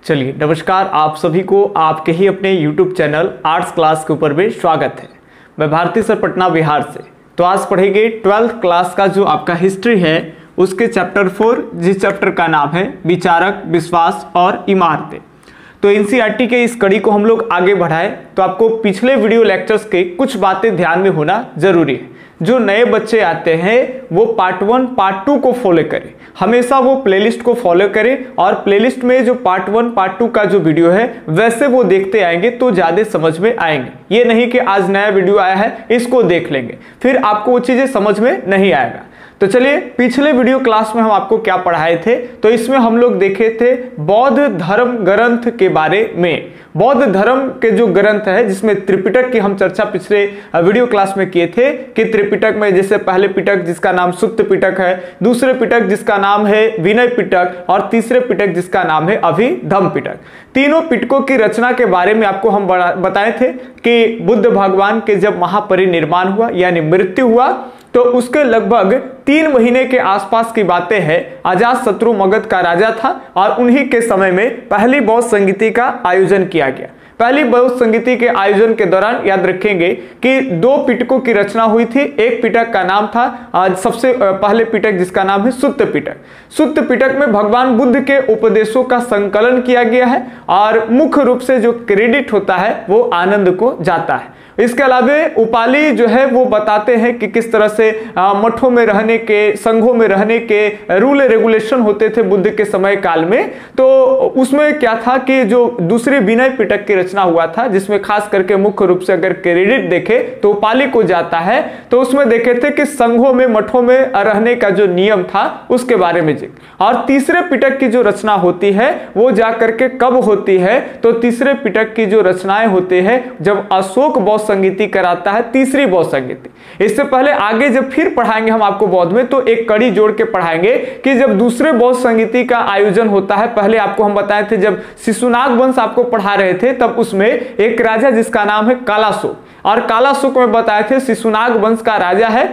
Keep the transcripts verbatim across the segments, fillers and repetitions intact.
चलिए नमस्कार, आप सभी को आपके ही अपने यूट्यूब चैनल आर्ट्स क्लास के ऊपर में स्वागत है। मैं भारती सर पटना बिहार से। तो आज पढ़ेंगे ट्वेल्थ क्लास का जो आपका हिस्ट्री है उसके चैप्टर फोर, जिस चैप्टर का नाम है विचारक, विश्वास और इमारतें। तो एनसीईआरटी के इस कड़ी को हम लोग आगे बढ़ाएं तो आपको पिछले वीडियो लेक्चर्स के कुछ बातें ध्यान में होना जरूरी है। जो नए बच्चे आते हैं वो पार्ट वन पार्ट टू को फॉलो करें, हमेशा वो प्लेलिस्ट को फॉलो करें और प्लेलिस्ट में जो पार्ट वन पार्ट टू का जो वीडियो है वैसे वो देखते आएंगे तो ज्यादा समझ में आएंगे। ये नहीं कि आज नया वीडियो आया है इसको देख लेंगे फिर आपको वो चीजें समझ में नहीं आएगा। तो चलिए पिछले वीडियो क्लास में हम आपको क्या पढ़ाए थे, तो इसमें हम लोग देखे थे बौद्ध धर्म ग्रंथ के बारे में। बौद्ध धर्म के जो ग्रंथ है जिसमें त्रिपिटक की हम चर्चा पिछले वीडियो क्लास में किए थे कि त्रिपिटक में जैसे पहले पिटक जिसका नाम सुक्त पिटक है, दूसरे पिटक जिसका नाम है विनय पिटक और तीसरे पिटक जिसका नाम है अभिधम्म पिटक। तीनों पिटकों की रचना के बारे में आपको हम बताए थे कि बुद्ध भगवान के जब महापरिनिर्वाण हुआ यानी मृत्यु हुआ तो उसके लगभग तीन महीने के आसपास की बातें हैं। अजातशत्रु मगध का राजा था और उन्हीं के समय में पहली बौद्ध संगीति का आयोजन किया गया। पहली बौद्ध संगीति के आयोजन के दौरान याद रखेंगे कि दो पिटकों की रचना हुई थी। एक पिटक का नाम था सबसे पहले पिटक जिसका नाम है सुत्त पिटक। सुत्त पिटक में भगवान बुद्ध के उपदेशों का संकलन किया गया है और मुख्य रूप से जो क्रेडिट होता है वो आनंद को जाता है। इसके अलावा उपाली जो है वो बताते हैं कि किस तरह से मठों में रहने के, संघों में रहने के रूल रेगुलेशन होते थे बुद्ध के समय काल में। तो उसमें क्या था कि जो दूसरी विनय पिटक की रचना हुआ था जिसमें खास करके मुख्य रूप से अगर क्रेडिट देखे तो उपाली को जाता है, तो उसमें देखे थे कि संघों में, मठों में रहने का जो नियम था उसके बारे में जिक्र। और तीसरे पिटक की जो रचना होती है वो जाकर के कब होती है, तो तीसरे पिटक की जो रचनाएं होती है जब अशोक बौद्ध संगीति कराता है, तीसरी बौद्ध संगीति। इससे पहले आगे जब फिर पढ़ाएंगे हम आपको बौद्ध में तो एक कड़ी जोड़ के पढ़ाएंगे कि जब दूसरे बौद्ध संगीति का आयोजन होता है, पहले आपको हम बताए थे जब शिशुनाग वंश आपको पढ़ा रहे थे तब उसमें एक राजा जिसका नाम है कालाशोक, और कालाशोक में बताए थे शिशुनाग वंश का राजा है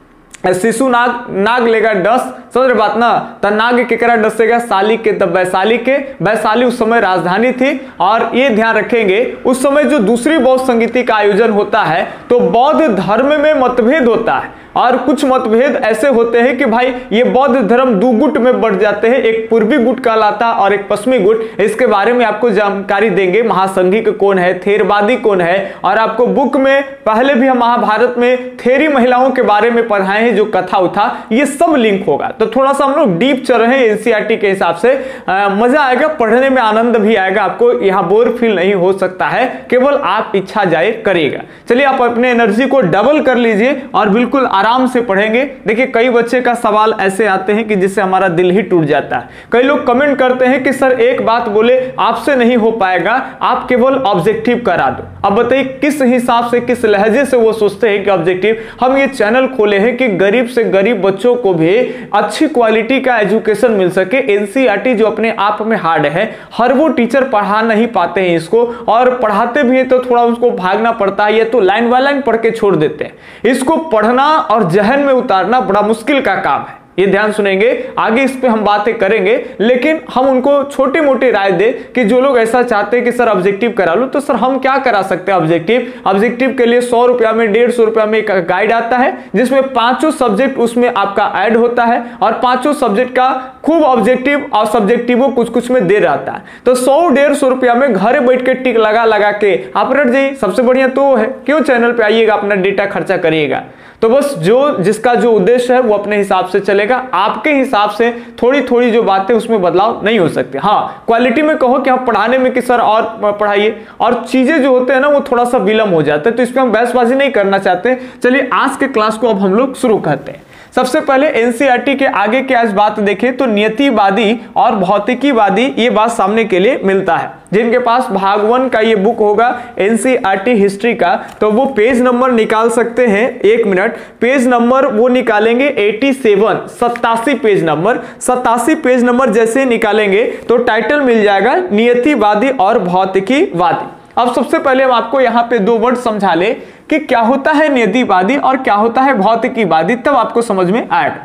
शिशु नाग। नाग लेगा डस, समझ रहे बात ना, तो नाग केकरा डसेगा साली के, तब वैशाली के। वैशाली उस समय राजधानी थी। और ये ध्यान रखेंगे उस समय जो दूसरी बौद्ध संगीति का आयोजन होता है तो बौद्ध धर्म में मतभेद होता है और कुछ मतभेद ऐसे होते हैं कि भाई ये बौद्ध धर्म दो गुट में बढ़ जाते हैं, एक पूर्वी गुट कहलाता और एक पश्चिमी गुट। इसके बारे में आपको जानकारी देंगे, महासंघिक कौन है, थेरवादी कौन है। और आपको बुक में पहले भी हम महाभारत में थेरी महिलाओं के बारे में पढ़ाए हैं जो कथा उथा, ये सब लिंक होगा। तो थोड़ा सा हम लोग डीप चल रहे हैं एनसीईआरटी के हिसाब से। आ, मजा आएगा, पढ़ने में आनंद भी आएगा, आपको यहाँ बोर फील नहीं हो सकता है, केवल आप इच्छा जाहिर करिएगा। चलिए आप अपने एनर्जी को डबल कर लीजिए और बिल्कुल आराम से पढ़ेंगे। देखिए कई बच्चे का सवाल ऐसे आते हैं कि जिससे हमारा दिल ही टूट जाता है। कई लोग कमेंट करते हैं कि सर एक बात बोले आपसे नहीं हो पाएगा, आप केवल ऑब्जेक्टिव करा दो। अब बताइए किस हिसाब से, किस लहजे से वो सोचते हैं कि ऑब्जेक्टिव। हम ये चैनल खोले हैं कि गरीब से गरीब बच्चों को भी अच्छी क्वालिटी का एजुकेशन मिल सके। एनसीईआरटी जो अपने आप में हार्ड है, हर वो टीचर पढ़ा नहीं पाते हैं इसको, और पढ़ाते भी हैं तो थोड़ा उसको भागना पड़ता है या तो लाइन बाय लाइन पढ़ के छोड़ देते हैं। इसको पढ़ना और जहन में उतारना बड़ा मुश्किल का काम है। ये ध्यान सुनेंगे, आगे इस पे हम बातें करेंगे, लेकिन हम उनको छोटी मोटी राय दे कि जो लोग ऐसा चाहते हैं कि सर ऑब्जेक्टिव करा लो, तो सर हम क्या करा सकते हैं ऑब्जेक्टिव। ऑब्जेक्टिव के लिए सौ रुपया में, डेढ़ सौ रुपया में एक गाइड आता है जिसमें पांचों सब्जेक्ट उसमें आपका ऐड होता है और पांचों सब्जेक्ट का खूब ऑब्जेक्टिव और सब्जेक्टिव कुछ कुछ में दे रहता है। तो सौ डेढ़ सौ रुपया में घर बैठ के टिक लगा लगा के आप रट जाइए। सबसे बढ़िया तो है, क्यों चैनल पे आइएगा, अपना डेटा खर्चा करिएगा। तो बस जो जिसका जो उद्देश्य है वो अपने हिसाब से चलेगा, आपके हिसाब से थोड़ी थोड़ी जो बातें उसमें बदलाव नहीं हो सकते। हाँ क्वालिटी में कहो कि आप पढ़ाने में कि सर और पढ़ाइए, और चीजें जो होते हैं ना वो थोड़ा सा विलम्ब हो जाता है, तो इसमें हम बहसबाजी नहीं करना चाहते। चलिए आज के क्लास को अब हम लोग शुरू करते हैं। सबसे पहले एनसीईआरटी के आगे की आज बात देखें तो नियतिवादी और भौतिकीवादी ये बात सामने के लिए मिलता है। जिनके पास भाग वन का ये बुक होगा एनसीईआरटी हिस्ट्री का, तो वो पेज नंबर निकाल सकते हैं। एक मिनट, पेज नंबर वो निकालेंगे सत्तासी, सत्तासी पेज नंबर। सत्तासी पेज नंबर जैसे निकालेंगे तो टाइटल मिल जाएगा नियतिवादी और भौतिकीवादी। अब सबसे पहले हम आपको यहाँ पे दो वर्ड समझा ले कि क्या होता है नियतिवादी और क्या होता है भौतिकीवादी, तब आपको समझ में आएगा।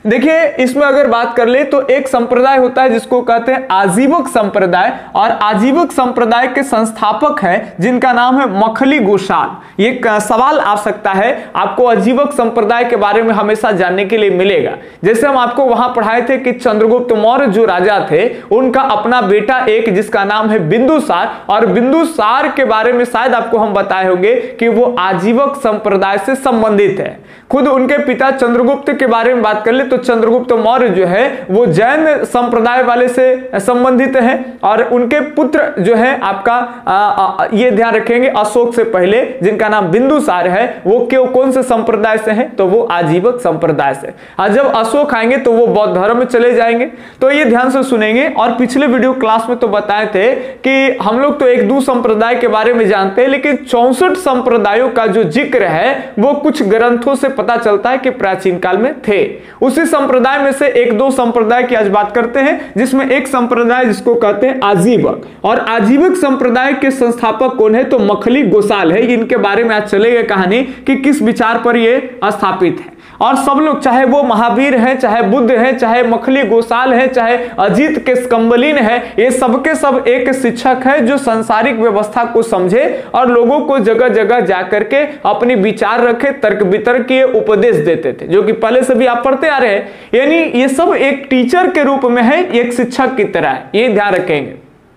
देखिए इसमें अगर बात कर ले तो एक संप्रदाय होता है जिसको कहते हैं आजीवक संप्रदाय, और आजीवक संप्रदाय के संस्थापक हैं जिनका नाम है मखली गोसाल। ये सवाल आ सकता है आपको आजीवक संप्रदाय के बारे में हमेशा जानने के लिए मिलेगा। जैसे हम आपको वहां पढ़ाए थे कि चंद्रगुप्त मौर्य जो राजा थे उनका अपना बेटा एक जिसका नाम है बिंदुसार, और बिंदुसार के बारे में शायद आपको हम बताए होंगे कि वो आजीवक संप्रदाय से संबंधित है। खुद उनके पिता चंद्रगुप्त के बारे में बात कर ले तो चंद्रगुप्त मौर्य जो है वो जैन संप्रदाय वाले से संबंधित है, और उनके पुत्र जो है आपका आ, आ, ये ध्यान रखेंगे अशोक से पहले जिनका नाम बिंदुसार है वो क्यों कौन से संप्रदाय से है तो वो आजीवक संप्रदाय से। और जब अशोक आएंगे तो वो बौद्ध धर्म में चले जाएंगे। तो ये ध्यान से सुनेंगे। और पिछले वीडियो क्लास में तो बताए थे कि हम लोग तो एक दो संप्रदाय के बारे में जानते हैं, लेकिन चौसठ संप्रदायों का जो जिक्र है वो कुछ ग्रंथों से पता चलता है कि प्राचीन काल में थे। उसी संप्रदाय में से एक दो संप्रदाय की आज बात करते हैं, जिसमें एक संप्रदाय जिसको कहते हैं आजीवक, और आजीवक संप्रदाय के संस्थापक कौन है तो मखली गोसाल है। इनके बारे में आज चलेगा कहानी कि किस विचार पर ये स्थापित है। और सब लोग चाहे वो महावीर हैं, चाहे बुद्ध हैं, चाहे मखली गोसाल हैं, चाहे अजीत के स्कम्बलिन है, ये सबके सब एक शिक्षक है जो सांसारिक व्यवस्था को समझे और लोगों को जगह जगह जाकर के अपनी विचार रखे, तर्क वितर्क के उपदेश देते थे, जो कि पहले से भी आप पढ़ते आ रहे हैं। यानी ये सब एक टीचर के रूप में है, एक शिक्षक की तरह है, ये ध्यान रखेंगे।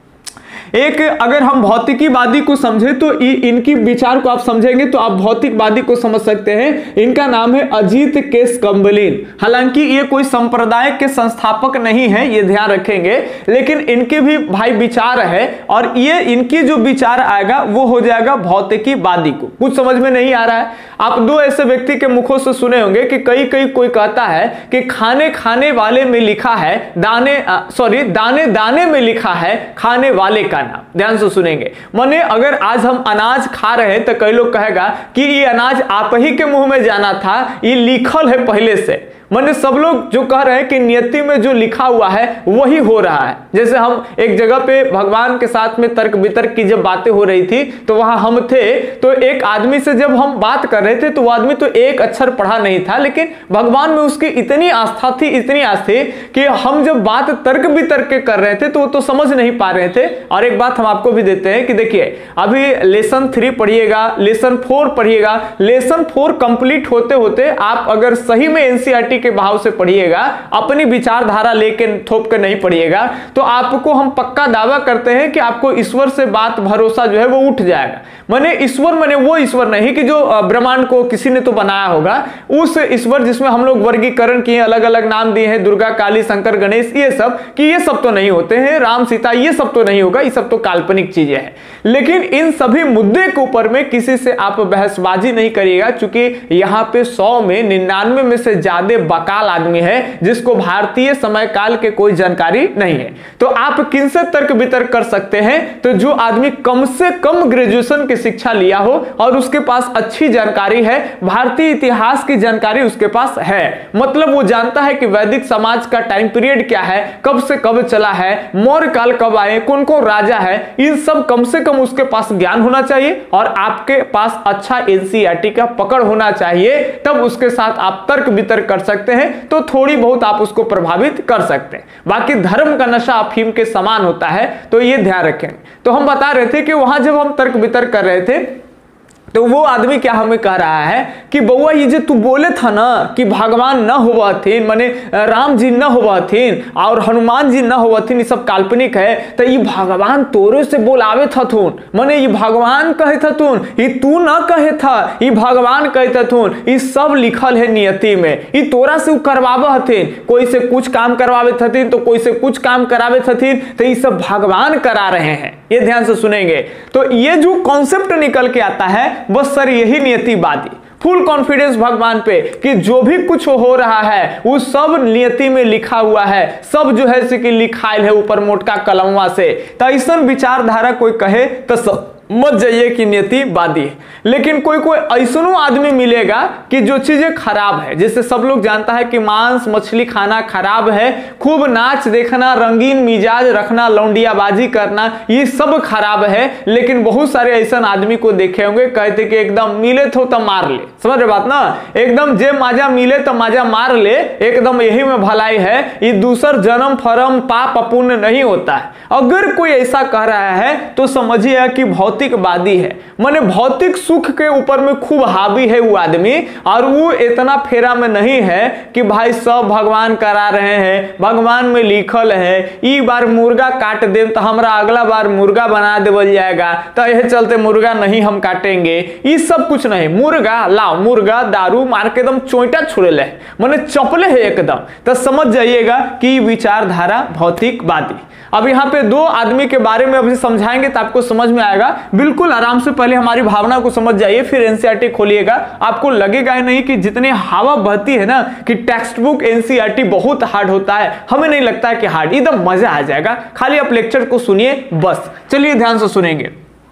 एक अगर हम भौतिकीवादी को समझे तो इनकी विचार को आप समझेंगे तो आप भौतिकवादी को समझ सकते हैं। इनका नाम है अजीत के स्कम्बलिन। हालांकि ये कोई संप्रदाय के संस्थापक नहीं है, ये ध्यान रखेंगे, लेकिन इनके भी भाई विचार है, और ये इनकी जो विचार आएगा वो हो जाएगा भौतिकीवादी को। कुछ समझ में नहीं आ रहा है? आप दो ऐसे व्यक्ति के मुखों से सुने होंगे कि कई कई कोई कहता है कि खाने खाने वाले में लिखा है दाने सॉरी दाने दाने में लिखा है खाने वाले का नाम। ध्यान से सुनेंगे। माने अगर आज हम अनाज खा रहे हैं तो कई लोग कहेगा कि ये अनाज आप ही के मुंह में जाना था, ये लिखल है पहले से। माने सब लोग जो कह रहे हैं कि नियति में जो लिखा हुआ है वही हो रहा है। जैसे हम एक जगह पे भगवान के साथ में तर्क वितर्क की जब बातें हो रही थी तो वहां हम थे, तो एक आदमी से जब हम बात कर रहे थे तो वो आदमी तो एक अक्षर पढ़ा नहीं था, लेकिन भगवान में उसकी इतनी आस्था थी इतनी आस्था थी कि हम जब बात तर्क वितर्क के कर रहे थे तो वो तो समझ नहीं पा रहे थे। और एक बात हम आपको भी देते हैं कि देखिए अभी लेसन थ्री पढ़िएगा, लेसन फोर पढ़िएगा, लेसन फोर कंप्लीट होते होते आप अगर सही में एनसीईआरटी के भाव से पढ़िएगा, अपनी विचारधारा लेके थोप कर नहीं पढ़िएगा, तो आपको हम पक्का दावा करते हैं कि आपको ईश्वर से बात भरोसा जो है वो उठ जाएगा। माने ईश्वर माने वो ईश्वर नहीं कि जो ब्रह्मांड को किसी ने तो बनाया होगा, उस ईश्वर जिसमें हम लोग वर्गीकरण किए, अलग अलग नाम दिए हैं, दुर्गा, काली, शंकर, गणेश, ये सब, कि ये सब तो नहीं होते हैं, राम सीता, ये सब तो नहीं होगा, ये सब तो काल्पनिक चीजें हैं। लेकिन इन सभी मुद्दे के ऊपर में किसी से आप बहसबाजी नहीं करिएगा, क्योंकि यहाँ पे सौ में निन्यानवे में से ज्यादा बकाल आदमी है जिसको भारतीय समय काल के कोई जानकारी नहीं है। तो आप किनसे तर्क वितर्क कर सकते हैं? तो जो आदमी कम से कम ग्रेजुएशन की शिक्षा लिया हो और उसके पास अच्छी जानकारी है, भारतीय इतिहास की जानकारी उसके पास है, मतलब वो जानता है कि वैदिक समाज का टाइम पीरियड क्या है, कब से कब चला है, मौर्य काल कब आए, कौन कौन राजा है, इन सब कम से कम उसके पास ज्ञान होना चाहिए, और आपके पास अच्छा एनसीईआरटी का पकड़ होना चाहिए, तब उसके साथ आप तर्क वितर्क कर सकते हैं, तो थोड़ी बहुत आप उसको प्रभावित कर सकते हैं। बाकी धर्म का नशा अफीम के समान होता है, तो ये ध्यान रखें। तो हम बता रहे थे कि वहां जब हम तर्क वितर्क कर रहे थे तो वो आदमी क्या हमें कह रहा है कि बउआ ये जो तू बोले था ना कि भगवान न हुआ थे, माने राम जी न हुआ थे और हनुमान जी न हुआ थे, ये सब काल्पनिक है, तो ये भगवान तोरे से बोलावे था थून, माने ये भगवान कहे था थून, ये तू ना कहे था, ये भगवान कहे था थून, ये सब लिखल है नियति में, ये तोरा से करवावे हथिन, कोई से कुछ काम करवावे हथिन तो कोई से कुछ काम करावे हथिन, तो ये सब भगवान करा रहे हैं। ये ध्यान से सुनेंगे। तो ये जो कॉन्सेप्ट निकल के आता है बस सर यही नियतिवादी, फुल कॉन्फिडेंस भगवान पे कि जो भी कुछ हो रहा है वो सब नियति में लिखा हुआ है, सब जो है कि लिखाइल है ऊपर मोटका कलमवा से। तो ऐसा विचारधारा कोई कहे तो सब मत जाइए कि नियतिवादी है। लेकिन कोई कोई ऐसनो आदमी मिलेगा कि जो चीजें खराब है, जैसे सब लोग जानता है कि मांस मछली खाना खराब है, खूब नाच देखना, रंगीन मिजाज रखना, लौंडियाबाजी करना, ये सब खराब है। लेकिन बहुत सारे ऐसा आदमी को देखे होंगे कहते कि एकदम मिले तो तो मार ले, समझ रहे बात ना, एकदम जे माजा मिले तो माजा मार ले, एकदम यही में भलाई है, ये दूसर जन्म फरम पाप पुण्य नहीं होता है। अगर कोई ऐसा कह रहा है तो समझिए कि भौतिकवादी है, माने भौतिक सुख के ऊपर में खूब हावी है वो आदमी, और वो इतना फेरा में नहीं है कि भाई सब भगवान करा रहे हैं, भगवान में लिखल है ई बार मुर्गा काट दे तो हमरा अगला बार मुर्गा बना देवल जाएगा, तो यह चलते मुर्गा नहीं हम काटेंगे, ये सब कुछ नहीं। मुर्गा लाओ, मुर्गा दारू मार के एकदम चोइटा छुड़े ले, माने चपले है एकदम, तो समझ जाइएगा कि विचारधारा भौतिकवादी। अब यहाँ पे दो आदमी के बारे में अभी समझाएंगे तो आपको समझ में आएगा, बिल्कुल आराम से पहले हमारी भावना को समझ जाइए, फिर एनसीईआरटी खोलिएगा। आपको लगेगा ही नहीं कि जितने हवा बहती है ना कि टेक्स्ट बुक एनसीईआरटी बहुत हार्ड होता है, हमें नहीं लगता है कि हार्ड, एकदम मजा आ जाएगा, खाली आप लेक्चर को सुनिए बस। चलिए ध्यान से सुनेंगे।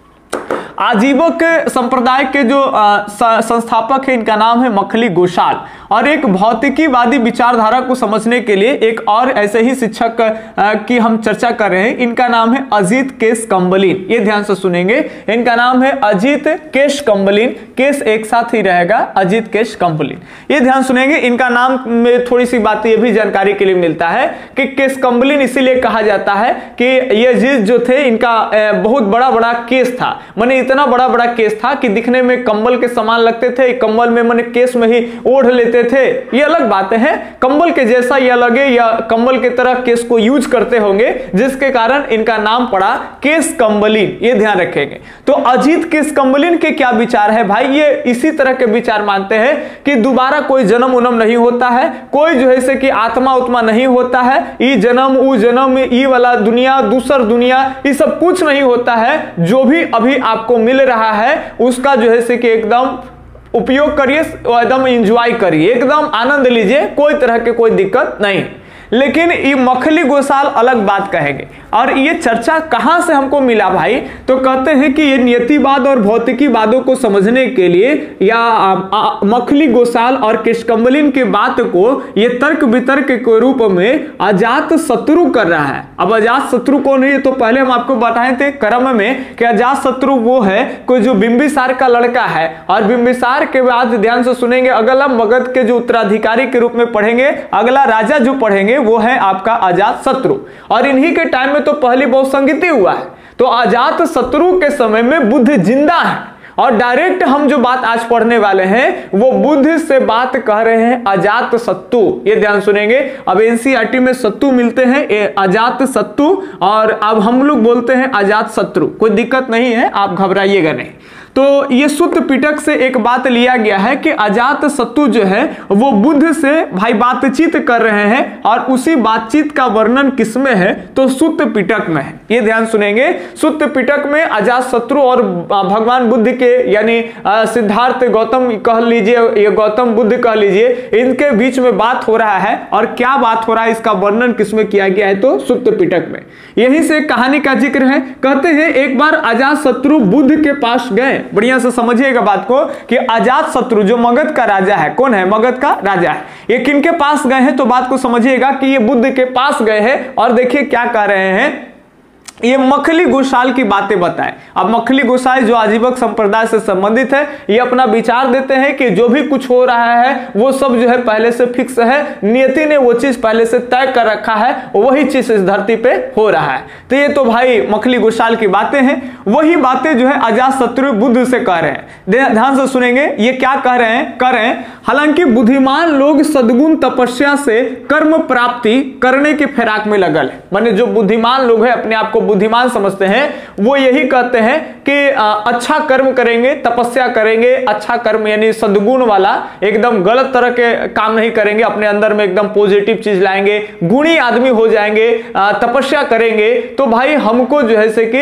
आजीवक संप्रदाय के जो संस्थापक है इनका नाम है मखली गोसाल, और एक भौतिकीवादी विचारधारा को समझने के लिए एक और ऐसे ही शिक्षक की हम चर्चा कर रहे हैं, इनका नाम है अजीत केश कंबलिन। ये ध्यान से सुनेंगे, इनका नाम है अजीत केश कंबलिन, केश एक साथ ही रहेगा, अजीत केश कंबलिन। ये ध्यान सुनेंगे, इनका नाम में थोड़ी सी बात ये भी जानकारी के लिए मिलता है कि केश कंबलिन इसीलिए कहा जाता है कि ये अजीत जो थे इनका बहुत बड़ा बड़ा केस था, माने इतना बड़ा बड़ा केस था कि दिखने में कंबल के समान लगते थे, कंबल में माने केस में ही ओढ़ लेते थे, ये अलग बातें हैं, कंबल के जैसा या लगे या कंबल के तरह केस को यूज करते होंगे, जिसके कारण इनका नाम पड़ा केश कंबलिन। ये ध्यान रखेंगे। तो अजीत केश कंबलिन के क्या विचार है भाई, ये इसी तरह के विचार मानते हैं कि दोबारा कोई जन्म उन्म नहीं होता है, कोई जो है से कि आत्मा उत्मा नहीं होता है, ई जन्म उ जन्म ई वाला दुनिया दूसर दुनिया ये सब कुछ नहीं होता है, जो भी अभी आपको मिल रहा है उसका जो है से कि एकदम उपयोग करिए, एकदम एंजॉय करिए, एकदम आनंद लीजिए, कोई तरह के कोई दिक्कत नहीं। लेकिन ये मखली गोसाल अलग बात कहेंगे, और ये चर्चा कहां से हमको मिला भाई, तो कहते हैं कि ये नियतिवाद और भौतिकीवादों को समझने के लिए या आ, आ, मखली गोसाल और केश कंबलिन की बात को ये तर्क वितर्क के रूप में अजात शत्रु कर रहा है। अब अजात शत्रु कौन है, तो पहले हम आपको बताए थे क्रम में कि अजात शत्रु वो है कोई जो बिंबिसार का लड़का है, और बिंबिसार के बाद ध्यान से सुनेंगे अगला मगध के जो उत्तराधिकारी के रूप में पढ़ेंगे, अगला राजा जो पढ़ेंगे वो है आपका अजात शत्रु, और इन्हीं के टाइम में तो पहली बहुत संगीति हुआ है। तो अजात शत्रु के समय में बुद्ध जिंदा है, और डायरेक्ट हम जो बात आज पढ़ने वाले हैं वो बुद्ध से बात कह रहे हैं अजात शत्रु। ये ध्यान सुनेंगे, अब एनसीईआरटी में शत्रु मिलते हैं अजात शत्रु, और अब हम लोग बोलते हैं अजात शत्रु, कोई दिक्कत नहीं है, आप घबराइएगा नहीं। तो ये सूत्र पिटक से एक बात लिया गया है कि अजात शत्रु जो है वो बुद्ध से भाई बातचीत कर रहे हैं, और उसी बातचीत का वर्णन किसमें है, तो सूत्र पिटक में है। ये ध्यान सुनेंगे, सूत्र पिटक में अजात शत्रु और भगवान बुद्ध के यानी सिद्धार्थ गौतम कह लीजिए, ये गौतम बुद्ध कह लीजिए, इनके बीच में बात हो रहा है, और क्या बात हो रहा है इसका वर्णन किसमें किया गया है, तो सूत्र पिटक में। यहीं से कहानी का जिक्र है। कहते हैं एक बार अजात शत्रु बुद्ध के पास गए, बढ़िया से समझिएगा बात को कि अजात शत्रु जो मगध का राजा है, कौन है, मगध का राजा है, ये किनके पास गए हैं, तो बात को समझिएगा कि ये बुद्ध के पास गए हैं, और देखिए क्या कह रहे हैं, ये मखली गोसाल की बातें बताएं। अब मखली गोसाल जो आजीवक संप्रदाय से संबंधित है, ये अपना विचार देते हैं कि जो भी कुछ हो रहा है वो सब जो है पहले से फिक्स है, नियति ने वो चीज पहले से तय कर रखा है, वही चीज इस धरती पे हो रहा है। तो ये तो भाई मखली गोसाल की बातें हैं, वही बातें जो है अजात शत्रु बुद्ध से कह रहे हैं। ध्यान से सुनेंगे ये क्या कह रहे हैं, कह रहे हैं हालांकि बुद्धिमान लोग सद्गुण तपस्या से कर्म प्राप्ति करने के फिराक में लगल है, माने जो बुद्धिमान लोग हैं अपने आप को बुद्धिमान समझते हैं, वो यही कहते हैं कि आ, अच्छा कर्म करेंगे, तपस्या करेंगे, अच्छा कर्म यानी सद्गुण वाला, एकदम गलत तरह के काम नहीं करेंगे, अपने अंदर में एकदम पॉजिटिव चीज लाएंगे, गुणी आदमी हो जाएंगे, आ, तपस्या करेंगे, तो भाई हमको जो है से कि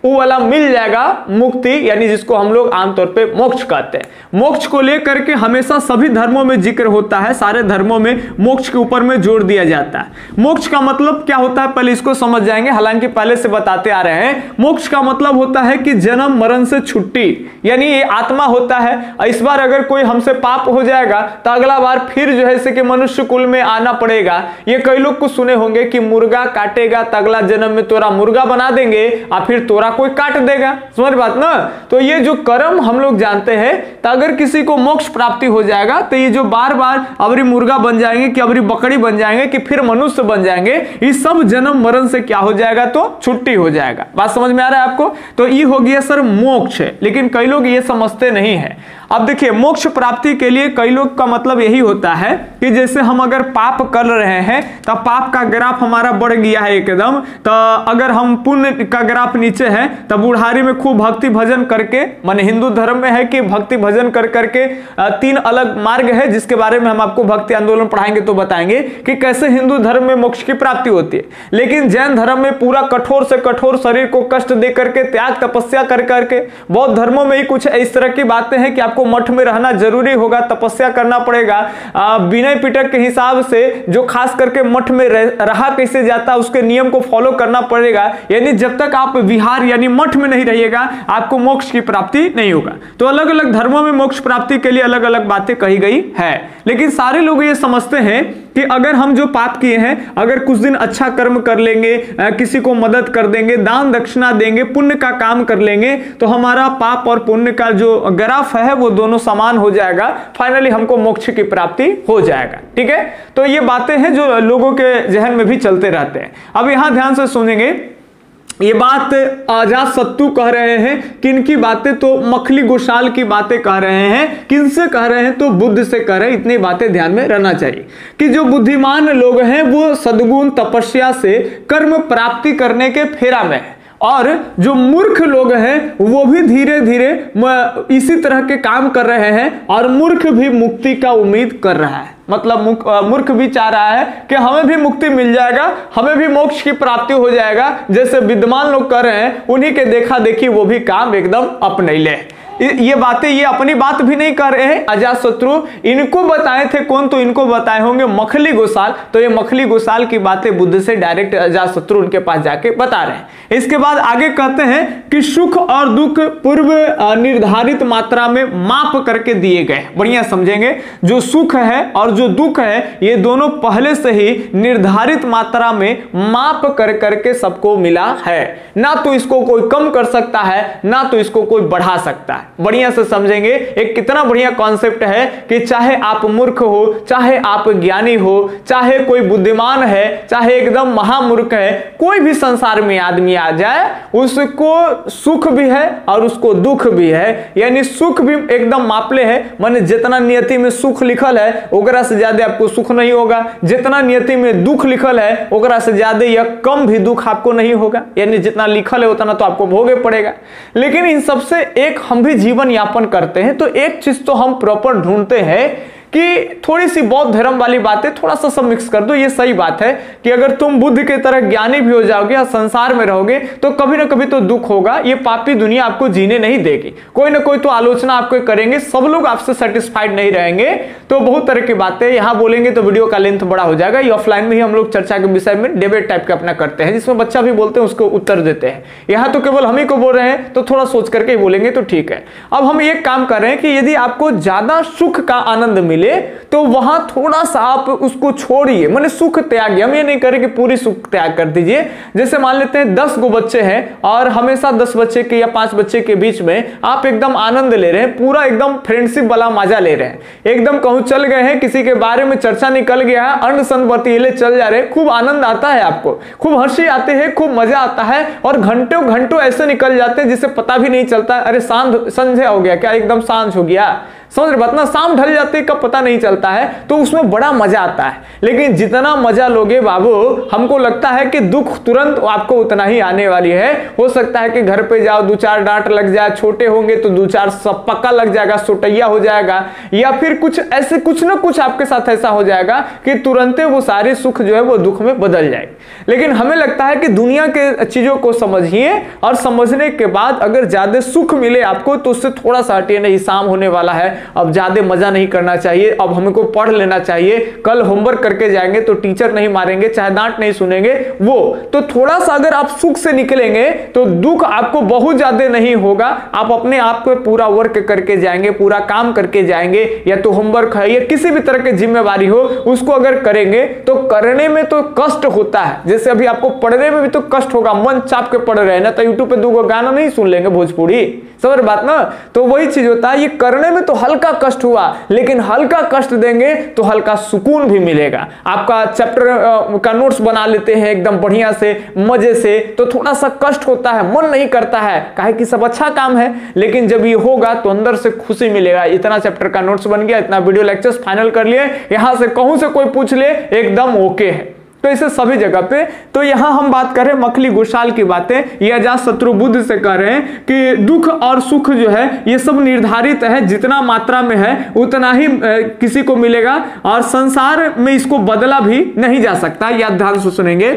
वो वाला मिल जाएगा मुक्ति, यानी जिसको हम लोग आमतौर पे मोक्ष कहते हैं। मोक्ष को लेकर के हमेशा सभी धर्मों में जिक्र होता है, सारे धर्मों में मोक्ष के ऊपर में जोर दिया जाता है। मोक्ष का मतलब क्या होता है पहले इसको समझ जाएंगे, हालांकि पहले से बताते आ रहे हैं। मोक्ष का मतलब होता है कि जन्म मरण से छुट्टी, यानी ये आत्मा होता है। इस बार अगर कोई हमसे पाप हो जाएगा तो अगला बार फिर जो है कि मनुष्य कुल में आना पड़ेगा। ये कई लोग को सुने होंगे कि मुर्गा काटेगा तो अगला जन्म में तोरा मुर्गा बना देंगे और फिर तोरा कोई काट देगा, समझ बात ना। तो ये जो कर्म हम लोग जानते हैं, तो अगर किसी को मोक्ष प्राप्ति हो जाएगा तो ये जो बार बार अबरी मुर्गा बन जाएंगे कि अबरी बकरी बन जाएंगे कि फिर मनुष्य बन जाएंगे, इस सब जन्म मरण से क्या हो जाएगा तो छुट्टी हो जाएगा। बात समझ में आ रहा है आपको? तो ये हो गया सर मोक्ष, लेकिन कई लोग ये समझते नहीं है। अब देखिए मोक्ष प्राप्ति के लिए कई लोग का मतलब यही होता है कि जैसे हम अगर पाप कर रहे हैं तो पाप का ग्राफ हमारा बढ़ गया है एकदम, तो अगर हम पुण्य का ग्राफ नीचे है तो बुढ़ारी में खूब भक्ति भजन करके, माने हिंदू धर्म में है कि भक्ति भजन कर करके तीन अलग मार्ग है जिसके बारे में हम आपको भक्ति आंदोलन पढ़ाएंगे तो बताएंगे कि कैसे हिंदू धर्म में मोक्ष की प्राप्ति होती है। लेकिन जैन धर्म में पूरा कठोर से कठोर शरीर को कष्ट दे करके त्याग तपस्या कर करके, बौद्ध धर्मों में ही कुछ इस तरह की बातें हैं कि आपको मठ में रहना जरूरी होगा, तपस्या करना पड़ेगा, विनय पिटक के हिसाब से जो खास करके मठ में रह, रहा कैसे जाता उसके नियम को फॉलो करना पड़ेगा। यानी जब तक आप विहार यानी मठ में नहीं रहिएगा आपको मोक्ष की प्राप्ति नहीं होगा। तो अलग अलग धर्मों में मोक्ष प्राप्ति के लिए अलग अलग बातें कही गई है, लेकिन सारे लोग ये समझते हैं कि अगर हम जो पाप किए हैं, अगर कुछ दिन अच्छा कर्म कर लेंगे, किसी को मदद कर देंगे, दान दक्षिणा देंगे, पुण्य का काम कर लेंगे, तो हमारा पाप और पुण्य का जो ग्राफ है वो दोनों समान हो जाएगा, फाइनली हमको मोक्ष की प्राप्ति हो जाएगा। ठीक है, तो ये बातें हैं जो लोगों के जहन में भी चलते रहते हैं। अब यहां ध्यान से सुनेंगे, ये बात अजातशत्रु कह रहे हैं, किनकी बातें तो मखली गोशाल की बातें कह रहे हैं, किनसे कह रहे हैं तो बुद्ध से कह रहे हैं। इतनी बातें ध्यान में रहना चाहिए कि जो बुद्धिमान लोग हैं वो सद्गुण तपस्या से कर्म प्राप्ति करने के फेरा में है, और जो मूर्ख लोग हैं वो भी धीरे धीरे इसी तरह के काम कर रहे हैं, और मूर्ख भी मुक्ति का उम्मीद कर रहा है। मतलब मूर्ख भी चाह रहा है कि हमें भी मुक्ति मिल जाएगा, हमें भी मोक्ष की प्राप्ति हो जाएगा, जैसे विद्वान लोग कर रहे हैं उन्हीं के देखा देखी वो भी काम एकदम अपने ले। ये बातें ये अपनी बात भी नहीं कर रहे हैं, अजातशत्रु इनको बताए थे। कौन? तो इनको बताए होंगे मखली गोसाल। तो ये मखली गोसाल की बातें बुद्ध से डायरेक्ट अजातशत्रु उनके पास जाके बता रहे हैं। इसके बाद आगे कहते हैं कि सुख और दुख पूर्व निर्धारित मात्रा में माप करके दिए गए। बढ़िया समझेंगे, जो सुख है और जो दुख है ये दोनों पहले से ही निर्धारित मात्रा में माप कर करके सबको मिला है, ना तो इसको कोई कम कर सकता है ना तो इसको कोई बढ़ा सकता है। बढ़िया से समझेंगे, एक कितना बढ़िया कॉन्सेप्ट है कि चाहे आप मूर्ख हो, चाहे आप ज्ञानी हो, चाहे कोई बुद्धिमान है, चाहे एकदम महामूर्ख है, कोई भी संसार में आदमी आ जाए उसको सुख भी है और उसको दुख भी है। यानी सुख भी एकदम मापले है, माने जितना नियति में सुख लिखल है ओकरा से ज्यादा आपको सुख नहीं होगा, जितना नियति में दुख लिखल है ओकरा से ज्यादा या कम भी दुख आपको नहीं होगा। यानी जितना लिखल है उतना तो आपको भोगे पड़ेगा। लेकिन इन सबसे एक हम भी जीवन यापन करते हैं, तो एक चीज तो हम प्रॉपर ढूंढते हैं कि थोड़ी सी बौद्ध धर्म वाली बातें थोड़ा सा सब मिक्स कर दो। ये सही बात है कि अगर तुम बुद्ध के तरह ज्ञानी भी हो जाओगे या संसार में रहोगे तो कभी ना कभी तो दुख होगा। ये पापी दुनिया आपको जीने नहीं देगी, कोई ना कोई तो आलोचना आपको करेंगे, सब लोग आपसे सेटिस्फाइड नहीं रहेंगे। तो बहुत तरह की बातें यहां बोलेंगे तो वीडियो का लेंथ बड़ा हो जाएगा। ये ऑफलाइन में ही हम लोग चर्चा के विषय में डिबेट टाइप का अपना करते हैं, जिसमें बच्चा भी बोलते हैं उसको उत्तर देते हैं। यहाँ तो केवल हम ही को बोल रहे हैं तो थोड़ा सोच करके बोलेंगे तो ठीक है। अब हम एक काम कर रहे हैं कि यदि आपको ज्यादा सुख का आनंद मिले तो वहां थोड़ा सा आप उसको छोड़िए, माने सुख त्याग। हम ये नहीं करें कि पूरी सुख त्याग कर दीजिए। जैसे मान लेते हैं दस गो बच्चे हैं और हमेशा दस बच्चे के या पांच बच्चे के बीच में आप एकदम आनंद ले रहे हैं, पूरा एकदम फ्रेंडशिप वाला मजा ले रहे हैं, एकदम कहूं चल गए हैं, किसी के बारे में चर्चा निकल गया है, अन्न सन बतीले चल जा रहे हैं, खूब आनंद आता है, आपको खूब हंसी आते हैं, खूब मजा आता है, और घंटों घंटों ऐसे निकल जाते हैं जिसे पता भी नहीं चलता। अरे सांझ संझे हो गया क्या, एकदम सांझ हो गया, समझ रहे बात ना, शाम ढल जाते का पता नहीं चलता है, तो उसमें बड़ा मजा आता है। लेकिन जितना मजा लोगे बाबू, हमको लगता है कि दुख तुरंत आपको उतना ही आने वाली है। हो सकता है कि घर पे जाओ, दो चार डांट लग जाए, छोटे होंगे तो दो चार सब पक्का लग जाएगा, सोटैया हो जाएगा, या फिर कुछ ऐसे कुछ ना कुछ आपके साथ ऐसा हो जाएगा कि तुरंत वो सारे सुख जो है वो दुख में बदल जाए। लेकिन हमें लगता है कि दुनिया के चीजों को समझिए, और समझने के बाद अगर ज्यादा सुख मिले आपको तो उससे थोड़ा सा हटिए। नहीं, शाम होने वाला है, अब ज्यादा मजा नहीं करना चाहिए, अब हमको पढ़ लेना चाहिए, कल होमवर्क करके जाएंगे तो टीचर नहीं मारेंगे, चाहे डांट नहीं सुनेंगे, वो तो थोड़ा सा अगर आप सुख से निकलेंगे तो दुख आपको बहुत ज्यादा नहीं होगा। आप अपने आप को पूरा वर्क करके जाएंगे, पूरा काम करके जाएंगे, या तो होमवर्क है या किसी भी तरह की जिम्मेवारी हो उसको अगर करेंगे तो करने में तो कष्ट होता है। जैसे अभी आपको पढ़ने में भी तो कष्ट होगा, मन चाप के पढ़ रहे हैं ना, तो यूट्यूब पे दो गाना नहीं सुन लेंगे भोजपुरी, समझ बात ना। तो वही चीज होता है, ये करने में तो हल्का कष्ट हुआ, लेकिन हल्का कष्ट देंगे तो हल्का सुकून भी मिलेगा। आपका चैप्टर का नोट्स बना लेते हैं एकदम बढ़िया से, मजे से, तो थोड़ा सा कष्ट होता है, मन नहीं करता है, काहे कि सब अच्छा काम है, लेकिन जब ये होगा तो अंदर से खुशी मिलेगा। इतना चैप्टर का नोट्स बन गया, इतना वीडियो लेक्चर्स फाइनल कर लिए, यहां से कहूं से कोई पूछ ले एकदम ओके है। तो इसे सभी जगह पे, तो यहां हम बात करें मखली घोषाल की बातें, ये अजातशत्रु बुद्ध से कह रहे हैं कि दुख और सुख जो है ये सब निर्धारित है, जितना मात्रा में है उतना ही किसी को मिलेगा, और संसार में इसको बदला भी नहीं जा सकता। याद ध्यान से सुनेंगे,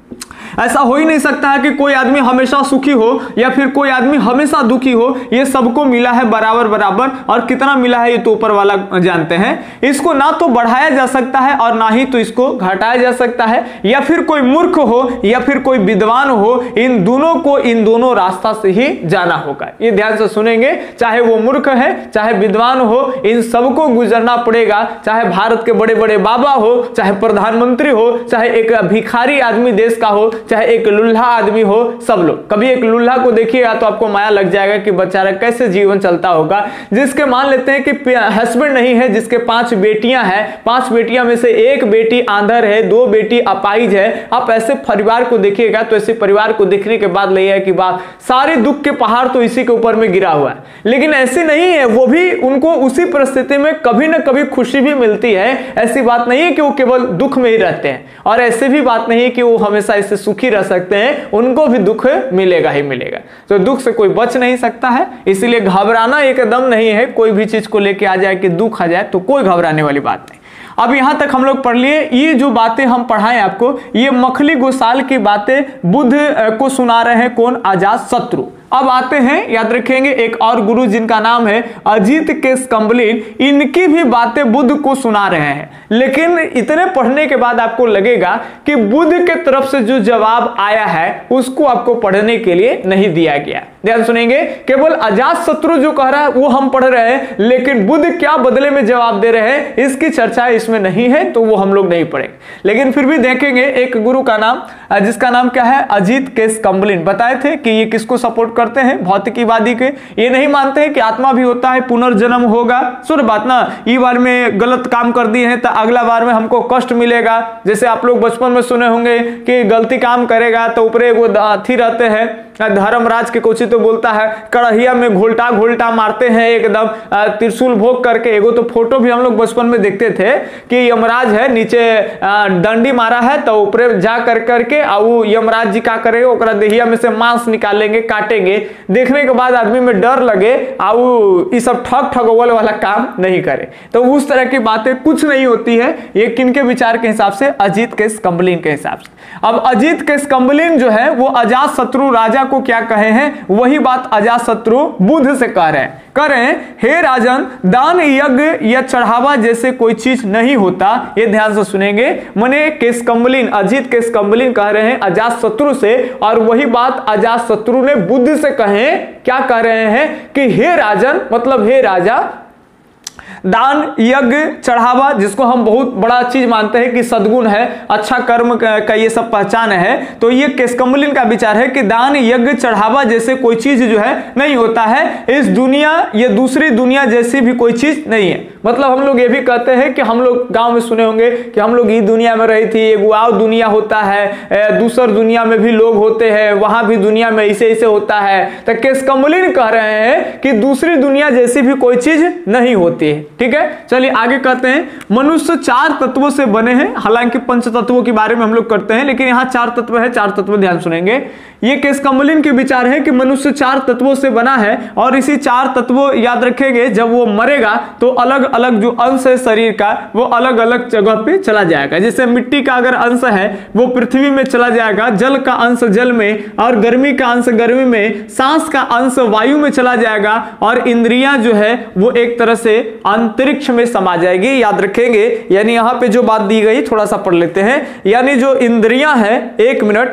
ऐसा हो ही नहीं सकता है कि कोई आदमी हमेशा सुखी हो या फिर कोई आदमी हमेशा दुखी हो। ये सबको मिला है बराबर बराबर, और कितना मिला है ये तो ऊपर वाला जानते हैं। इसको ना तो बढ़ाया जा सकता है और ना ही तो इसको घटाया जा सकता है। या फिर कोई मूर्ख हो या फिर कोई विद्वान हो, इन दोनों को इन दोनों रास्ता से ही जाना होगा। ये ध्यान से सुनेंगे, चाहे वो मूर्ख है चाहे विद्वान हो, इन सबको गुजरना पड़ेगा। चाहे भारत के बड़े बड़े बाबा हो, चाहे प्रधानमंत्री हो, चाहे एक भिखारी आदमी देश का हो, चाहे एक लुल्हा आदमी हो, सब लोग। कभी एक लुल्हा को देखिएगा तो आपको माया लग जाएगा कि बेचारा कैसे जीवन चलता होगा। जिसके मान लेते हैं कि हस्बैंड नहीं है, जिसके पांच बेटियां हैं, पांच बेटियां में से एक बेटी आंधर है, दो बेटी अपाहिज है। आप ऐसे परिवार को देखिएगा तो ऐसे परिवार को देखने के बाद लगेगा कि बात सारे दुख के पहाड़ तो इसी के ऊपर में गिरा हुआ है। लेकिन ऐसे नहीं है, वो भी उनको उसी परिस्थिति में कभी ना कभी खुशी भी मिलती है। ऐसी बात नहीं है कि वो केवल दुख में ही रहते हैं, और ऐसे भी बात नहीं है कि वो हमेशा इससे सुखी रह सकते हैं, उनको भी दुख मिलेगा ही मिलेगा। तो दुख से कोई बच नहीं सकता है, इसलिए घबराना एकदम नहीं है। कोई भी चीज को लेके आ जाए कि दुख आ जाए तो कोई घबराने वाली बात नहीं। अब यहां तक हम लोग पढ़ लिए। ये जो बातें हम पढ़ाएं आपको, ये मखली घोषाल की बातें बुद्ध को सुना रहे हैं कौन? अजातशत्रु। अब आते हैं, याद रखेंगे, एक और गुरु जिनका नाम है अजित केशकम्बलिन, इनकी भी बातें बुद्ध को सुना रहे हैं। लेकिन इतने पढ़ने के बाद आपको लगेगा कि बुद्ध के तरफ से जो जवाब आया है उसको आपको पढ़ने के लिए नहीं दिया गया। ध्यान सुनेंगे, केवल अजातशत्रु जो कह रहा है वो हम पढ़ रहे हैं, लेकिन बुद्ध क्या बदले में जवाब दे रहे हैं इसकी चर्चा इसमें नहीं है, तो वो हम लोग नहीं पढ़ेंगे। लेकिन फिर भी देखेंगे एक गुरु का नाम, जिसका नाम क्या है? अजित केशकम्बलिन। बताए थे कि ये किसको सपोर्ट करते हैं? भौतिकीवादी के। ये नहीं मानते हैं कि आत्मा भी होता है, पुनर्जन्म होगा। सुन बात ना, ये बार में गलत काम कर दिए हैं तो अगला बार में हमको कष्ट मिलेगा। जैसे आप लोग बचपन में सुने होंगे कि गलती काम करेगा तो ऊपरे वो अथी रहते हैं, धर्मराज के कोची तो बोलता है कड़हिया में घोल्टा घोल्टा मारते हैं एकदम त्रिशूल भोग करके। एगो तो फोटो भी हम लोग बचपन में देखते थे कि यमराज है, नीचे डंडी मारा है तो ऊपरे जा कर करके वो यमराज जी क्या करेंगे, ओकरा देहिया में से मांस निकालेंगे, काटेंगे। देखने के बाद आदमी में डर लगे, और ये सब ठग ठगोवल वाला काम नहीं करे। तो उस तरह की बातें कुछ नहीं होती है। ये किनके विचार के हिसाब से? अजित केशकम्बलिन के हिसाब से। अब अजित केशकम्बलिन जो है वो अजातशत्रु राजा को क्या कहे हैं, वही बात अजातशत्रु बुद्ध से कह रहे हैं। कह रहे हैं, हे राजन, दान यज्ञ या चढ़ावा जैसे कोई चीज नहीं होता। ये ध्यान से सुनेंगे। मने केशकम्बलिन, अजित केशकम्बलिन कह रहे हैं अजातशत्रु से, और वही बात अजातशत्रु ने बुद्ध से कहे। क्या कह रहे हैं कि हे राजन, मतलब हे राजा, दान, यज्ञ, चढ़ावा, जिसको हम बहुत बड़ा चीज मानते हैं कि सद्गुण है, अच्छा कर्म का ये सब पहचान है, तो ये केशकमलिन का विचार है कि दान, यज्ञ, चढ़ावा जैसे कोई चीज जो है नहीं होता है। इस दुनिया, ये दूसरी दुनिया जैसी भी कोई चीज नहीं है। मतलब हम लोग ये भी कहते हैं कि हम लोग गांव में सुने होंगे कि हम लोग ये दुनिया में रही थी, एक वाव दुनिया होता है, दूसर दुनिया में भी लोग होते हैं, वहां भी दुनिया में ऐसे ऐसे होता है। तो केशकमलिन कह रहे हैं कि दूसरी दुनिया जैसी भी कोई चीज नहीं होती है। ठीक है, चलिए आगे कहते हैं मनुष्य चार तत्वों से बने हैं। हालांकि पंच तत्वों के बारे में हम लोग करते हैं, लेकिन यहाँ चार तत्व है, चार तत्व ध्यान सुनेंगे। ये केशकमलिन के विचार है कि मनुष्य चार तत्वों से बना है और इसी चार तत्वों याद रखेंगे, जब वो मरेगा तो अलग अलग जो अंश है शरीर का वो अलग अलग जगह पे चला जाएगा। जैसे मिट्टी का अगर अंश है वो पृथ्वी में चला जाएगा, जल का अंश जल में, और गर्मी का अंश गर्मी में, सांस का अंश वायु में चला जाएगा, और इंद्रियां जो है वो एक तरह से अंतरिक्ष में समा जाएगी। याद रखेंगे, यानी यहां पे जो बात दी गई थोड़ा सा पढ़ लेते हैं। यानी जो इंद्रियां है, एक मिनट,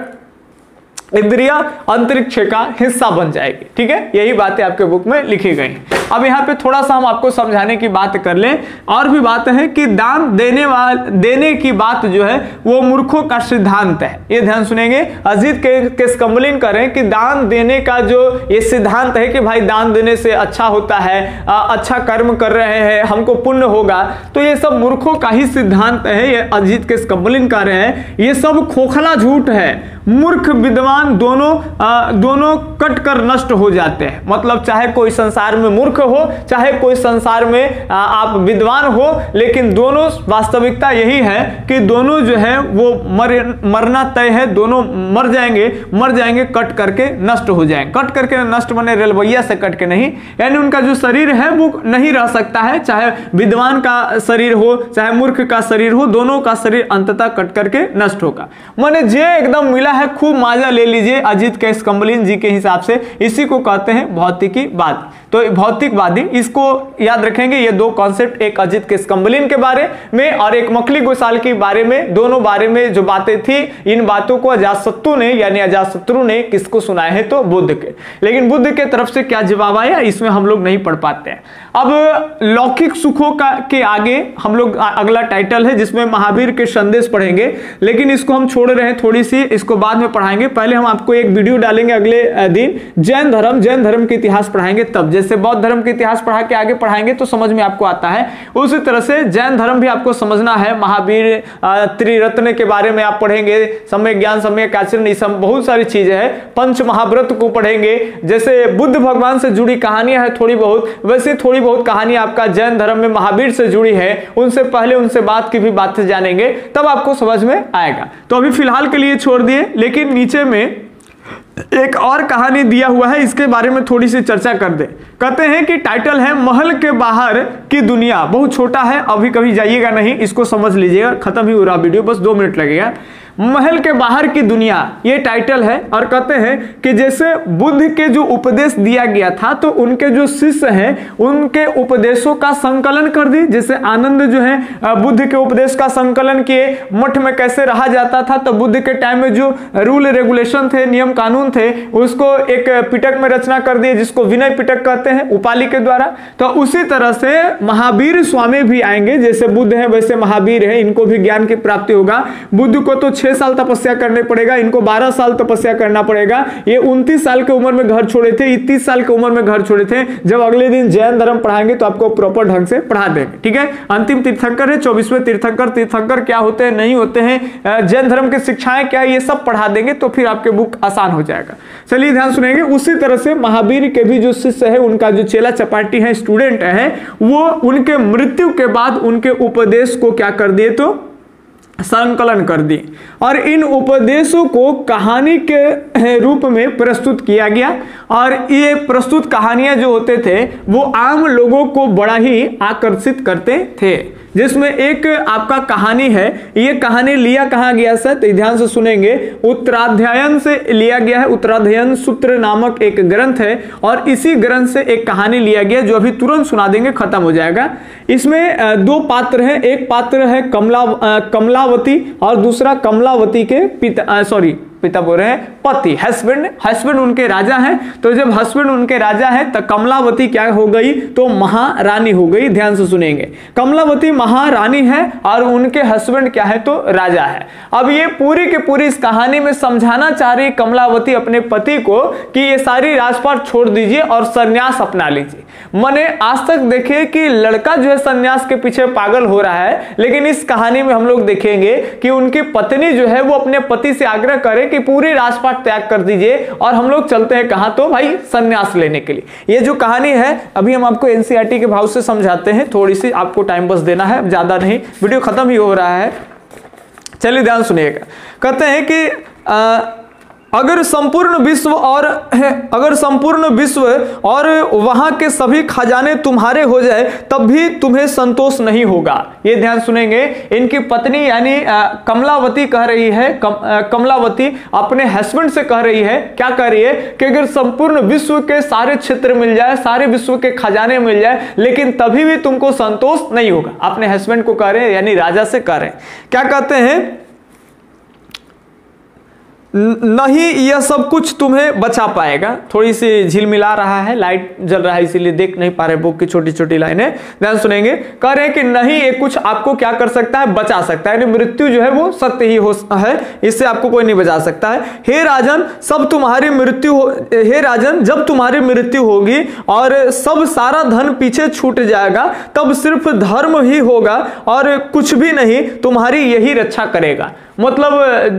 इंद्रिया अंतरिक्ष का हिस्सा बन जाएगी। ठीक है, यही बातें आपके बुक में लिखी गई। अब यहाँ पे थोड़ा सा हम आपको समझाने की बात कर लें। और भी बात है कि दान देने वाले देने की बात जो है वो मूर्खों का सिद्धांत है। ये ध्यान सुनेंगे, अजीत के केशकमलिन करें कि दान देने का जो ये सिद्धांत है कि भाई दान देने से अच्छा होता है, आ, अच्छा कर्म कर रहे हैं, हमको पुण्य होगा, तो ये सब मूर्खों का ही सिद्धांत है। ये अजीत केशकमलिन कह रहे हैं ये सब खोखला झूठ है। मूर्ख विद्वान दोनों आ, दोनों कट कर नष्ट हो जाते हैं। मतलब चाहे कोई संसार में मूर्ख हो, चाहे कोई संसार में आ, आप विद्वान हो, लेकिन दोनों वास्तविकता यही है कि दोनों जो है वो मर मरना तय है, दोनों मर जाएंगे, मर जाएंगे, कट करके नष्ट हो जाएंगे। कट करके नष्ट बने रेलवैया से कट के नहीं, यानी उनका जो शरीर है वो नहीं रह सकता है, चाहे विद्वान का शरीर हो चाहे मूर्ख का शरीर हो, दोनों का शरीर अंततः कट करके नष्ट होगा। माने जे एकदम मिला है खूब माजा ले लीजिए अजीत केशकमलिन जी के हिसाब से, इसी को कहते हैं भौतिकीवाद। तो भौतिकवादी, इसको याद रखेंगे। ये दो कॉन्सेप्ट, एक अजीत केशकमलिन के बारे में और एक मखली गोसाल के बारे में, दोनों बारे में जो बातें थी, इन बातों को अजातशत्रु ने यानी अजातशत्रु ने किसको सुनाए हैं? तो बुद्ध के। लेकिन बुद्ध के तरफ से क्या जवाब आया इसमें हम लोग नहीं पढ़ पाते हैं। अब लौकिक सुखों का के आगे हम लोग अगला टाइटल है जिसमें महावीर के संदेश पढ़ेंगे, लेकिन इसको हम छोड़ रहे हैं थोड़ी सी, इसको बाद में पढ़ाएंगे। पहले हम आपको एक वीडियो डालेंगे अगले दिन, जैन धर्म जैन धर्म के इतिहास पढ़ाएंगे। तब जैसे बौद्ध धर्म के इतिहास पढ़ा के आगे पढ़ाएंगे तो समझ में आपको आता है, उसी तरह से जैन धर्म भी आपको समझना है। महावीर त्रिरत्न के बारे में आप पढ़ेंगे, समय ज्ञान, समय आचरण, सब बहुत सारी चीजें हैं। पंच महाव्रत को पढ़ेंगे। जैसे बुद्ध भगवान से जुड़ी कहानियां हैं थोड़ी बहुत, वैसे थोड़ी बहुत कहानी आपका जैन धर्म में महावीर से जुड़ी है, उनसे पहले उनसे बात की भी बातें जानेंगे, तब आपको समझ में आएगा। तो अभी फिलहाल के लिए छोड़ दिए, लेकिन नीचे में एक और कहानी दिया हुआ है, इसके बारे में थोड़ी सी चर्चा कर दे। कहते हैं कि टाइटल है महल के बाहर की दुनिया। बहुत छोटा है, अभी कभी जाइएगा नहीं, इसको समझ लीजिएगा, खत्म ही हो रहा वीडियो, बस दो मिनट लगेगा। महल के बाहर की दुनिया, ये टाइटल है। और कहते हैं कि जैसे बुद्ध के जो उपदेश दिया गया था तो उनके जो शिष्य हैं उनके उपदेशों का संकलन कर दी। जैसे आनंद जो है बुद्ध के उपदेश का संकलन किए, मठ में कैसे रहा जाता था, तो बुद्ध के टाइम में जो रूल रेगुलेशन थे, नियम कानून थे, उसको एक पिटक में रचना कर दिए जिसको विनय पिटक कहते हैं उपालि के द्वारा। तो उसी तरह से महावीर स्वामी भी आएंगे, जैसे बुद्ध है वैसे महावीर है, इनको भी ज्ञान की प्राप्ति होगा। बुद्ध को तो छह साल तपस्या करने पड़ेगा, इनको बारह साल तपस्या करना पड़ेगा। ये उनतीस साल की उम्र में घर छोड़े थे, इकतीस साल की उम्र में घर छोड़े थे। जब अगले दिन जैन धर्म पढ़ाएंगे तो आपको प्रॉपर ढंग से पढ़ा देंगे। ठीक है, अंतिम तीर्थंकर है, चौबीसवें तीर्थंकर, तीर्थंकर क्या होते हैं नहीं होते हैं, जैन धर्म की शिक्षाएं क्या है, ये सब पढ़ा देंगे, तो फिर आपके बुक आसान हो जाएगा। चलिए ध्यान सुनेंगे। उसी तरह से महावीर के भी जो शिष्य है, उनका जो चेला चपाटी है, स्टूडेंट है, वो उनके मृत्यु के बाद उनके उपदेश को क्या कर दिए तो संकलन कर दी, और इन उपदेशों को कहानी के रूप में प्रस्तुत किया गया। और ये प्रस्तुत कहानियां जो होते थे वो आम लोगों को बड़ा ही आकर्षित करते थे। जिसमें एक आपका कहानी है, ये कहानी लिया कहाँ गया सर, तो ध्यान से सुनेंगे, उत्तराध्यायन से लिया गया है। उत्तराध्यायन सूत्र नामक एक ग्रंथ है और इसी ग्रंथ से एक कहानी लिया गया जो अभी तुरंत सुना देंगे, खत्म हो जाएगा। इसमें दो पात्र हैं, एक पात्र है कमला कमलावती और दूसरा कमलावती के पिता, सॉरी पिता बोल रहे हैं पति, हस्बैंड, हस्बैंड उनके राजा हैं। तो जब हस्बैंड उनके राजा हैं तो कमलावती क्या हो गई, तो महारानी हो गई। ध्यान से सुनेंगे, कमलावती महारानी है और उनके हस्बैंड क्या है, तो राजा है। अब ये पूरी की पूरी इस कहानी में समझाना चाह रही कमलावती अपने पति को कि ये सारी राजपाट छोड़ दीजिए और सन्यास अपना लीजिए। मैंने आज तक देखे कि लड़का जो है सन्यास के पीछे पागल हो रहा है, लेकिन इस कहानी में हम लोग देखेंगे कि उनकी पत्नी जो है वो अपने पति से आग्रह करे कि पूरी राजपाट त्याग कर दीजिए और हम लोग चलते हैं कहां, तो भाई सन्यास लेने के लिए। ये जो कहानी है अभी हम आपको एनसीईआरटी के भाव से समझाते हैं, थोड़ी सी आपको टाइम बस देना है, ज्यादा नहीं, वीडियो खत्म ही हो रहा है। चलिए ध्यान सुनिएगा। कहते हैं कि आ, अगर संपूर्ण विश्व और अगर संपूर्ण विश्व और वहां के सभी खजाने तुम्हारे हो जाए तब भी तुम्हें संतोष नहीं होगा। ये ध्यान सुनेंगे। इनकी पत्नी यानी कमलावती कह रही है, कम, कमलावती अपने हस्बैंड से कह रही है, क्या कह रही है कि अगर संपूर्ण विश्व के सारे क्षेत्र मिल जाए, सारे विश्व के खजाने मिल जाए, लेकिन तभी भी तुमको संतोष नहीं होगा। अपने हस्बैंड को कह रहे हैं, यानी राजा से कह रहे हैं। क्या कहते हैं, नहीं यह सब कुछ तुम्हें बचा पाएगा। थोड़ी सी झिलमिला रहा है, लाइट जल रहा है इसीलिए देख नहीं पा रहे बुक की छोटी छोटी लाइनें। ध्यान सुनेंगे। कह रहे हैं कि नहीं ये कुछ आपको क्या कर सकता है, बचा सकता है, यानी मृत्यु जो है वो सत्य ही हो है, इससे आपको कोई नहीं बचा सकता है। हे राजन सब तुम्हारी मृत्यु हो हे राजन जब तुम्हारी मृत्यु होगी और सब सारा धन पीछे छूट जाएगा तब सिर्फ धर्म ही होगा और कुछ भी नहीं, तुम्हारी यही रक्षा करेगा। मतलब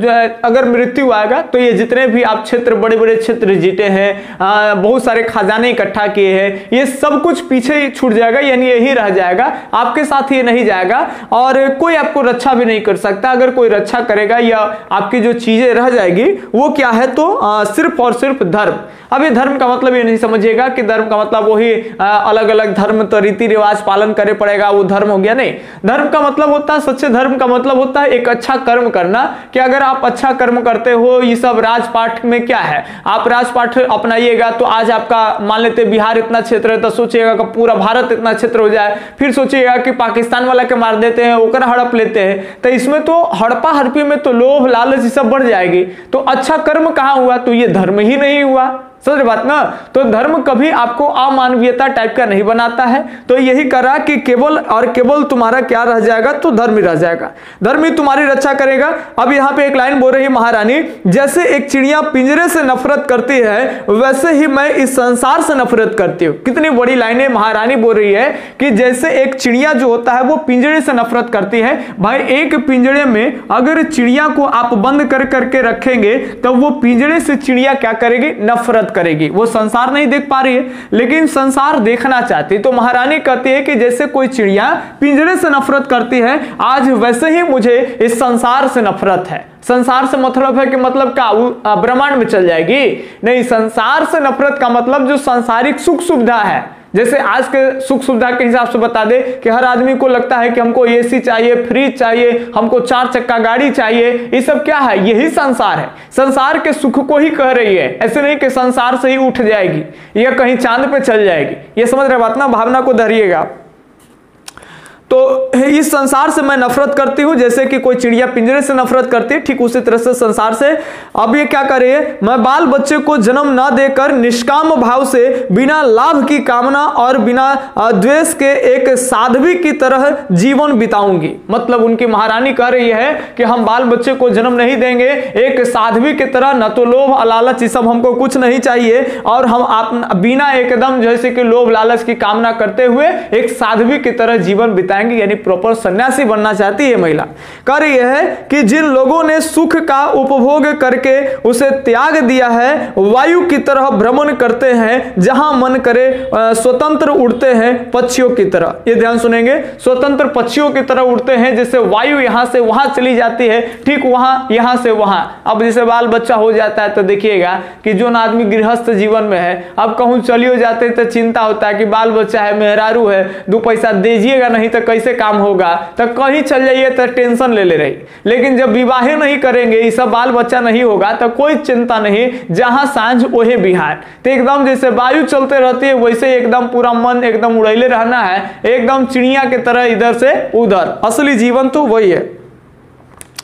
अगर मृत्यु आएगा तो ये जितने भी आप क्षेत्र, बड़े बड़े क्षेत्र जीते हैं, बहुत सारे खजाने इकट्ठा किए हैं, ये सब कुछ पीछे ही छूट जाएगा, यानी यही रह जाएगा, आपके साथ ये नहीं जाएगा और कोई आपको रक्षा भी नहीं कर सकता। अगर कोई रक्षा करेगा या आपकी जो चीजें रह जाएगी वो क्या है, तो आ, सिर्फ और सिर्फ धर्म। अब ये धर्म का मतलब ये नहीं समझिएगा कि धर्म का मतलब वही अलग अलग धर्म तो रीति रिवाज पालन करे पड़ेगा वो धर्म हो गया, नहीं। धर्म का मतलब होता है, सच्चे धर्म का मतलब होता है एक अच्छा कर्म करना, कि अगर आप अच्छा कर्म करते हो, ये सब राजपाट में क्या है, आप राजपाट अपनाइएगा तो आज आपका मान लेते बिहार इतना क्षेत्र है तो सोचिएगा कि पूरा भारत इतना क्षेत्र हो जाए, फिर सोचिएगा कि पाकिस्तान वाला के मार देते हैं, ओकर हड़प लेते हैं, तो इसमें तो हड़पा हड़पी में तो लोभ लालच ये सब बढ़ जाएगी। तो अच्छा कर्म कहां हुआ, तो ये धर्म ही नहीं हुआ। समझ बात ना। तो धर्म कभी आपको अमानवीयता टाइप का नहीं बनाता है। तो यही करा कि केवल और केवल तुम्हारा क्या रह जाएगा, तो धर्म ही रह जाएगा, धर्म ही तुम्हारी रक्षा करेगा। अब यहाँ पे एक लाइन बोल रही है महारानी, जैसे एक चिड़िया पिंजरे से नफरत करती है वैसे ही मैं इस संसार से नफरत करती हूँ। कितनी बड़ी लाइनें महारानी बोल रही है कि जैसे एक चिड़िया जो होता है वो पिंजरे से नफरत करती है। भाई एक पिंजरे में अगर चिड़िया को आप बंद कर करके रखेंगे तो वो पिंजरे से चिड़िया क्या करेगी, नफरत करेगी। वो संसार नहीं देख पा रही है लेकिन संसार देखना चाहती है। तो महारानी कहती है कि जैसे कोई चिड़िया पिंजरे से नफरत करती है, आज वैसे ही मुझे इस संसार से नफरत है। संसार से मतलब है कि मतलब क्या ब्रह्मांड में चल जाएगी, नहीं। संसार से नफरत का मतलब जो सांसारिक सुख सुविधा है, जैसे आज के सुख सुविधा के हिसाब से बता दे कि हर आदमी को लगता है कि हमको एसी चाहिए, फ्रिज चाहिए, हमको चार चक्का गाड़ी चाहिए, ये सब क्या है, यही संसार है। संसार के सुख को ही कह रही है, ऐसे नहीं कि संसार से ही उठ जाएगी या कहीं चांद पे चल जाएगी। ये समझ रहे बात ना, भावना को धरिएगा। तो इस संसार से मैं नफरत करती हूं, जैसे कि कोई चिड़िया पिंजरे से नफरत करती है, ठीक उसी तरह से संसार से। अब ये क्या करे, मैं बाल बच्चे को जन्म न देकर निष्काम भाव से बिना लाभ की कामना और बिना द्वेष के एक साध्वी की तरह जीवन बिताऊंगी। मतलब उनकी महारानी कह रही है कि हम बाल बच्चे को जन्म नहीं देंगे, एक साध्वी की तरह, न तो लोभ लालच ये सब हमको कुछ नहीं चाहिए, और हम आप बिना एकदम जैसे कि लोभ लालच की कामना करते हुए एक साध्वी की तरह जीवन बिताएंगे, यानी प्रॉपर सन्यासी बनना चाहती है महिला। कह रही है कि जिन लोगों ने सुख का उपभोग करके उसे त्याग दिया है, वायु की तरह भ्रमण करते हैं, जहां मन करे स्वतंत्र उड़ते हैं पक्षियों की तरह। ये ध्यान सुनेंगे, स्वतंत्र पक्षियों की तरह उड़ते हैं, जैसे वायु यहां से वहां चली जाती है, ठीक वहां यहां से वहां। अब जैसे बाल बच्चा हो जाता है तो देखिएगा कि जो ना आदमी गृहस्थ जीवन में है, अब कहूं चलियो जाते हैं तो चिंता होता है कि बाल बच्चा है, मेहरारू है, दो पैसा दीजिएगा नहीं तो कैसे काम होगा, तो कहीं चल जाइए तो टेंशन ले ले रही। लेकिन जब विवाह नहीं करेंगे, ये सब बाल बच्चा नहीं होगा, तो कोई चिंता नहीं, जहां सांझ ओहे बिहार। तो एकदम जैसे वायु चलते रहती है वैसे एकदम पूरा मन एकदम उड़ैले रहना है, एकदम चिड़िया की तरह इधर से उधर। असली जीवन तो वही है।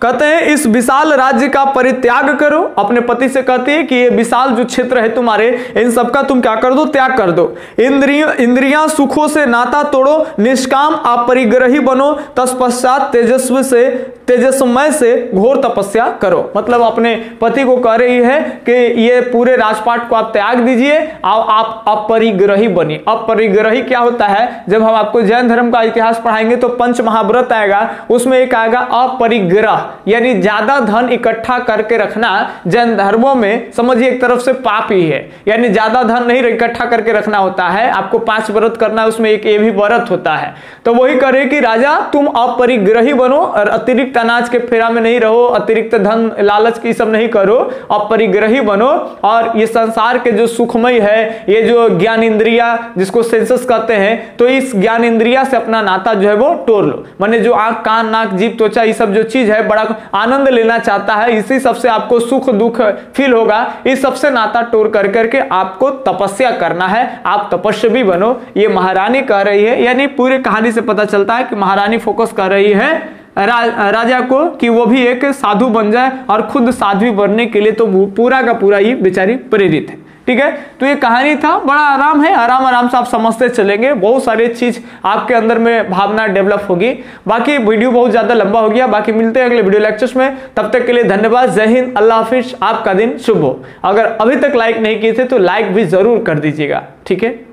कहते हैं इस विशाल राज्य का परित्याग करो। अपने पति से कहती है कि ये विशाल जो क्षेत्र है तुम्हारे, इन सबका तुम क्या कर दो, त्याग कर दो। इंद्रिय इंद्रियां सुखों से नाता तोड़ो, निष्काम अपरिग्रही बनो, तत्पश्चात तेजस्वी से तेजस्मय से घोर तपस्या करो। मतलब अपने पति को कह रही है कि ये पूरे राजपाट को आप त्याग दीजिए और आप अपरिग्रही बनिए। अपरिग्रही क्या होता है, जब हम आपको जैन धर्म का इतिहास पढ़ाएंगे तो पंच महाव्रत आएगा, उसमें एक आएगा अपरिग्रह, यानी ज्यादा धन इकट्ठा करके रखना जैन धर्मों में समझिए एक तरफ से पाप ही है, यानी ज्यादा धन नहीं इकट्ठा करके रखना होता है। आपको पांच व्रत करना है, उसमें एक ये भी व्रत होता है। तो वही करे कि राजा तुम अपरिग्रही बनो और अतिरिक्त अनाज के फेरा में नहीं रहो, अतिरिक्त धन लालच की सब नहीं करो, अपरिग्रही बनो। और ये संसार के जो सुखमय है, ये जो ज्ञान इंद्रिया जिसको सेंसस कहते हैं, तो इस ज्ञान इंद्रिया से अपना नाता जो है वो तोड़ लो। माने जो आंख कान नाक जीभ त्वचा ये सब जो चीज है बड़ा आनंद लेना चाहता है, इसी सबसे आपको सुख दुख फील होगा, इस सबसे नाता तोड़ कर करके आपको तपस्या करना है, आप तपस्वी बनो। ये महारानी कह रही है, यानी पूरी कहानी से पता चलता है कि महारानी फोकस कर रही है रा, राजा को कि वो भी एक साधु बन जाए और खुद साध्वी बनने के लिए तो पूरा का पूरा ये बेचारी प्रेरित है। ठीक है, तो ये कहानी था, बड़ा आराम है, आराम आराम से आप समझते चलेंगे, बहुत सारी चीज आपके अंदर में भावना डेवलप होगी। बाकी वीडियो बहुत ज्यादा लंबा हो गया, बाकी मिलते हैं अगले वीडियो लेक्चर्स में, तब तक के लिए धन्यवाद। जय हिंद, अल्लाह हाफिज, आपका दिन शुभ हो। अगर अभी तक लाइक नहीं किए थे तो लाइक भी जरूर कर दीजिएगा। ठीक है।